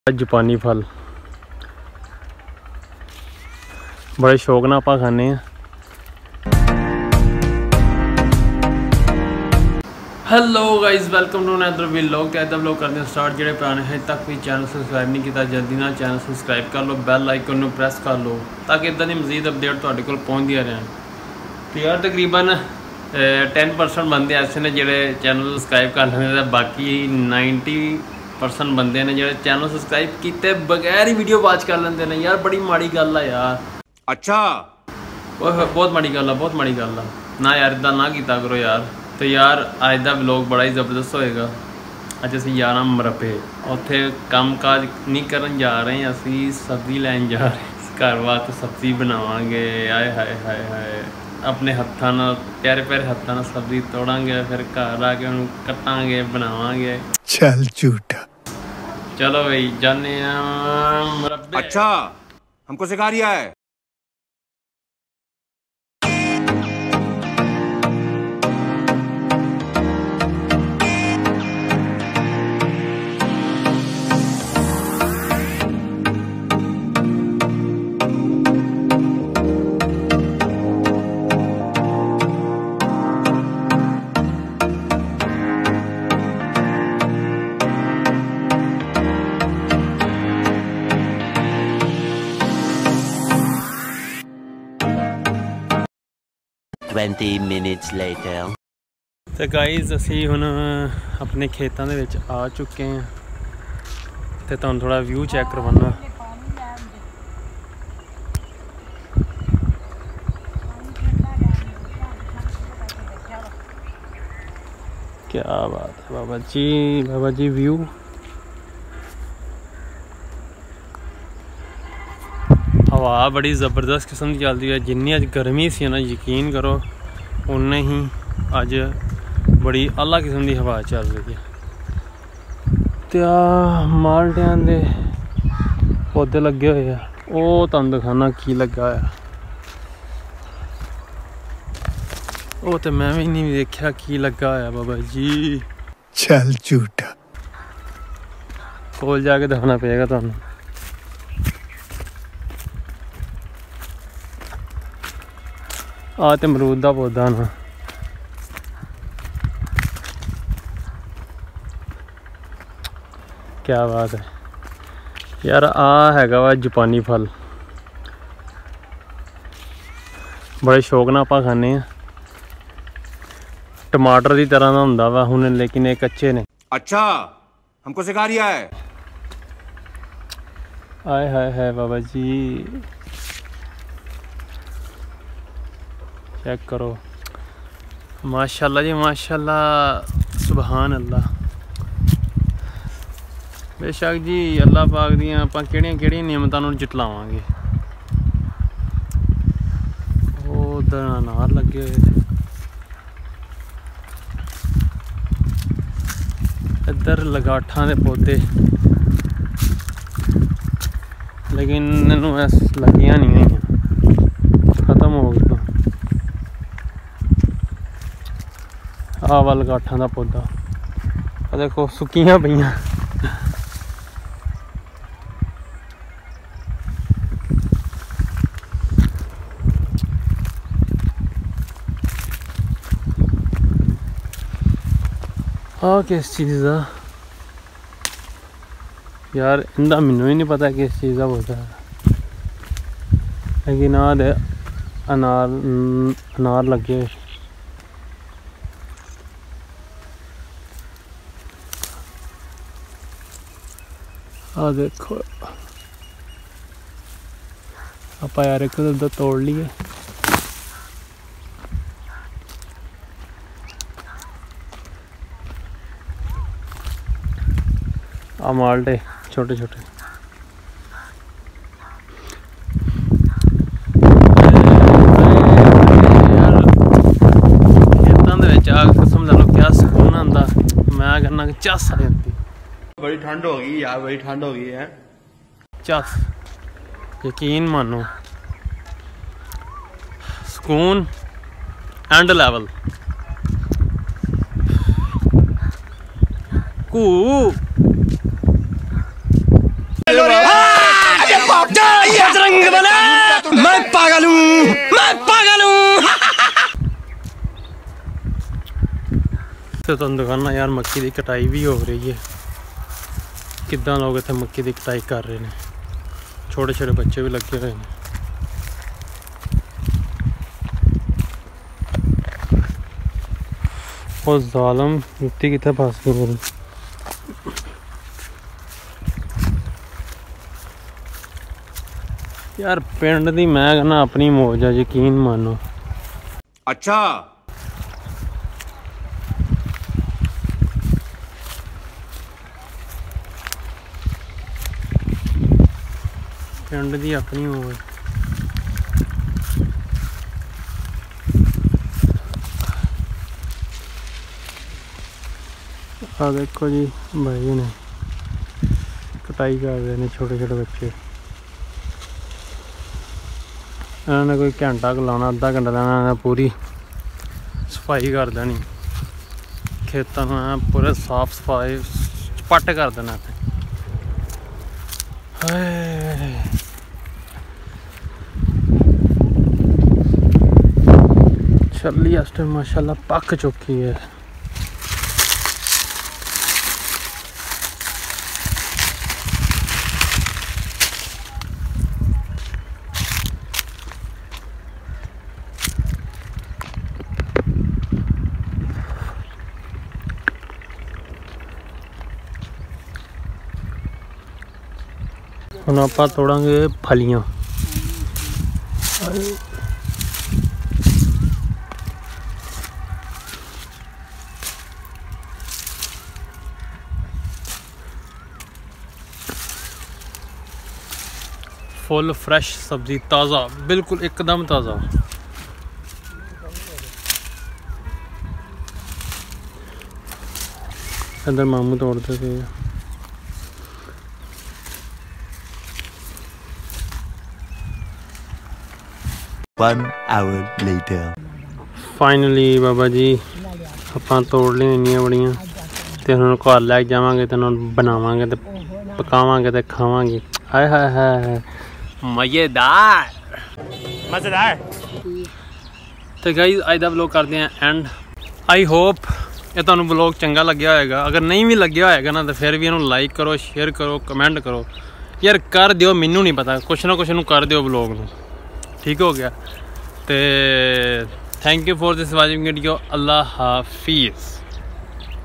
जापानी फल बड़े शौक नाल आपां खाने हैं। Hello guys, welcome to another vlog. तो व्लॉग करते हैं स्टार्ट। जो पुराने हैं तक भी चैनल सबसक्राइब नहीं किया, जल्दी ना चैनल सबसक्राइब कर लो, बैल आइकन नूं प्रेस कर लो ताकि इदां दी मजीद अपडेट तुहाडे कोल पहुंचदियां रहन। तो यार तकरीबन 10% बंदे ऐसे ने जिहड़े चैनल सबसक्राइब कर लैंदे, बाकी 90% बंदे ने जिहड़े चैनल सबसक्राइब कीते बगैर ही वीडियो वॉच कर लेंदे ने। यार बड़ी माड़ी गल है यार। अच्छा बहुत माड़ी गल है, बहुत माड़ी गल है ना यार, इदां ना कीता करो यार। तो यार अज का व्लॉग बड़ा ही ज़बरदस्त होएगा। अज असीं जाना मरबे, उत्थे काम काज नहीं करन जा रहे, असीं सब्जी लैन जा रहे। घर वास्ते सब्जी बनावांगे। आए हाय हाय हाय, अपने हत्थां नाल प्यारे प्यारे हत्थां नाल सब्जी तोड़ांगे, फिर घर आके उन्हें कट्टांगे बनावांगे। चल झूठा। चलो भाई जाने मरबे। अच्छा हमको सिखा रिया है। minutes later. तो गाइज असी हुण अपने खेतों के विच आ चुके हैं, तो तुहानूं थोड़ा व्यू चेक करवाना। क्या बात है बाबा जी, व्यू हवा बड़ी ज़बरदस्त किस्म की चलती है। जिन्नी अज गर्मी सी ना, यकीन करो उन्ने ही अज बड़ी आला किस्म की हवा चल रही है। तो माल्टियां दे पौधे लगे हुए हैं, वो तुहानूं दिखाना की लगा है। वो तो मैं भी नहीं देखा की लगा है बाबा जी। चल झूठा। कोल जाके दिखाना पड़ेगा तुहानूं। आ तो अमरूद का पौधा ना, क्या बात है यार। आ हैगा वा जापानी फल, बड़े शौक नाल आपां खाने हैं। टमाटर की तरह का हुंदा वा हुण, लेकिन ये कच्चे ने। अच्छा हमको सिखा रिया है। आए हाय हाय बाबा जी, चेक करो। माशाल्लाह जी माशाल्लाह, सुबहान अल्लाह। बेशक जी अल्लाह पाक दियां आपां किहड़ियां नियमतां नूं जटलावांगे। उधर अनार लगे हुए थे, इधर लगाठां दे पौधे, लेकिन इन्हूं लगियां नहीं हुई, खत्म हो गई। आ वाल गाठां दा पौधा देखो सुक्कियां पईयां। आ किस चीज़ का यार, इंदा मैनू ही नहीं पता किस चीज़ का पौधा है, लेकिन आ दे अनार लगे। आ देखो आप यार एक उधर तोड़ लिए। आ माल्टे छोटे छोटे, यार खेतों के विच आ कसम ला लो क्या सुकून आंदा। मैं कहना कि चस आ जाती। बड़ी ठंड हो गई यार, बड़ी ठंड हो गई है। चस यकीन मानो, सुकून एंड लेवल। कू तो तुहानूं दिखाना यार मक्की की कटाई भी हो रही है। किद्दां लोग इत्थे मक्की की कटाई कर रहे हैं, छोटे छोटे बच्चे भी लगे हुए हैं। और जालम जुत्ती कित्थे फस गई मेरी। यार पिंड दी मैं कहना अपनी मौज है, यकीन मानो। अच्छा पिंड दी अपनी मौज। आ देखो जी भाई ने कटाई कर रहे हैं छोटे छोटे बच्चे। इन्होंने कोई घंटा लाना, अद्धा घंटा लाना, इन्होंने पूरी सफाई कर देनी खेतों में, पूरे साफ सफाई पट कर देना। छली इस टाइम माशाल्लाह पक चुकी है। हुण आपां तोड़ांगे फलियां। फुल फ्रेश सब्जी, ताज़ा, बिल्कुल एकदम ताज़ा। इधर मामू तोड़ते थे। One hour later. Finally Baba ji ਆਪਾਂ ਤੋੜ ਲਈਆਂ ਇੰਨੀਆਂ ਬੜੀਆਂ ਤੇ ਹੁਣ ਘਰ ਲੈ ਕੇ ਜਾਵਾਂਗੇ ਤੇ ਉਹਨਾਂ ਨੂੰ ਬਣਾਵਾਂਗੇ ਤੇ ਪਕਾਵਾਂਗੇ ਤੇ ਖਾਵਾਂਗੇ। ਹਾਏ ਹਾਏ ਹਾਏ ਮਜ਼ੇਦਾਰ ਮਜ਼ੇਦਾਰ। ਤੇ ਗਾਈਜ਼ ਅੱਜ ਦਾ ਵਲੌਗ ਕਰਦੇ ਆਂ ਐਂਡ। आई होप ये तुहानूं व्लॉग चंगा लग्या होएगा। अगर नहीं भी लग्या होएगा ना तो फिर भी इन्हूं लाइक करो, शेयर करो, कमेंट करो। यार कर दिओ, मैनूं नहीं पता, कुछ ना कुछ कर दिओ व्लॉग नूं। ठीक हो गया। तो thank you for this watching video. अल्लाह हाफिज़।